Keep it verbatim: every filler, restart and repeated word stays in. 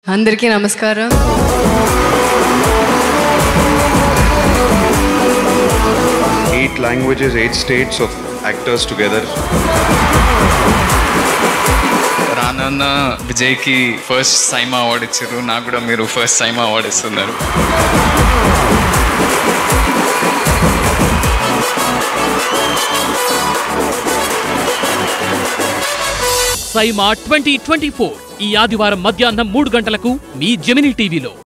అందరికీ నమస్కారం. Eight languages, eight states of actors together. రానన్న విజయ్కి ఫస్ట్ సైమా అవార్డు ఇచ్చారు, నాకు కూడా మీరు ఫస్ట్ సైమా అవార్డు ఇస్తున్నారు. సైమా ట్వంటీ ట్వంటీ ఫోర్ ఈ ఆదివారం మధ్యాహ్నం మూడు గంటలకు మీ జెమినీ టీవీలో.